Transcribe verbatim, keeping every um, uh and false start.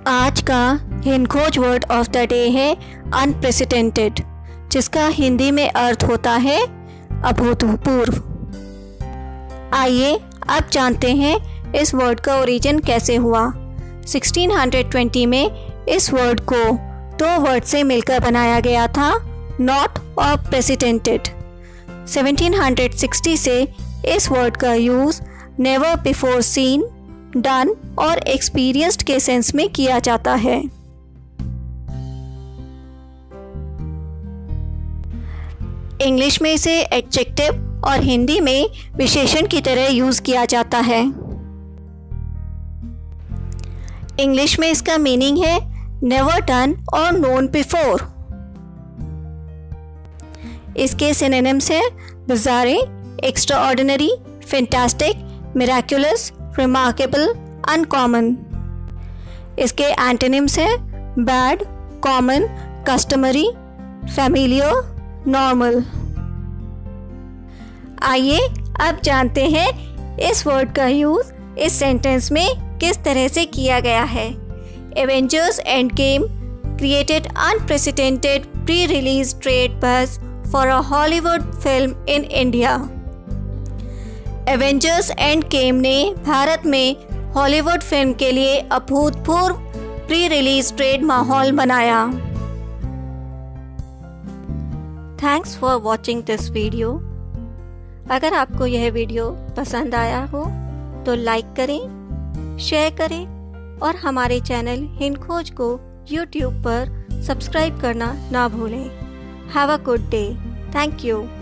आज का HinKhoj word of the day है अनप्रेसिडेंटेड, जिसका हिंदी में अर्थ होता है अभूतपूर्व। आइए अब जानते हैं इस वर्ड का ओरिजिन कैसे हुआ। सोलह सौ बीस में इस वर्ड को दो वर्ड से मिलकर बनाया गया था, नॉट और प्रेसिडेंटेड। सत्रह सौ साठ से इस वर्ड का use never before seen, done और एक्सपीरियंस्ड के सेंस में किया जाता है। इंग्लिश में इसे एडजेक्टिव और हिंदी में विशेषण की तरह यूज़ किया जाता है। इंग्लिश में इसका मीनिंग है नेवर डन और नोन बिफोर। इसके सिनोनिम्स हैं bizarre, extraordinary, fantastic, miraculous, remarkable, uncommon. इसके एंटोनिम्स हैं bad, common, customary, familiar, normal. आइए अब जानते हैं इस वर्ड का यूज़ इस सेंटेंस में किस तरह से किया गया है। Avengers Endgame created unprecedented pre release trade buzz for a Hollywood film in India. Avengers Endgame ने भारत में हॉलीवुड फिल्म के लिए अभूतपूर्व प्री रिलीज ट्रेड माहौल बनाया। Thanks for watching this video. अगर आपको यह वीडियो पसंद आया हो तो लाइक करें, शेयर करें और हमारे चैनल हिंदखोज को यूट्यूब पर सब्सक्राइब करना ना भूलें। Have a good day. Thank you.